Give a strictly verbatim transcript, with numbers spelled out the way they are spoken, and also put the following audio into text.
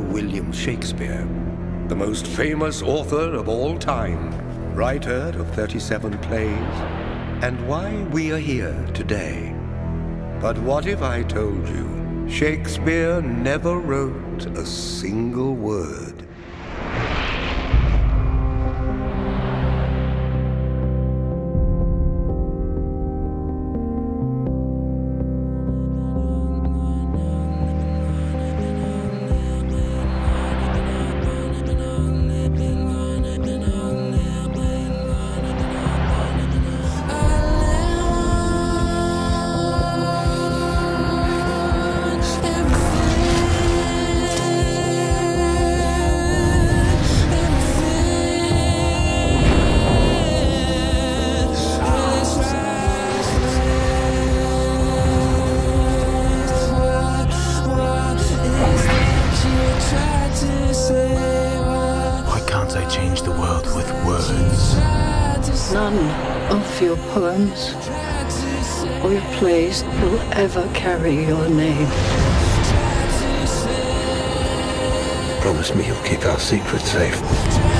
William Shakespeare, the most famous author of all time, writer of thirty-seven plays, and why we are here today. But what if I told you Shakespeare never wrote a single word? Change the world with words. None of your poems or your plays will ever carry your name. Promise me you'll keep our secret safe.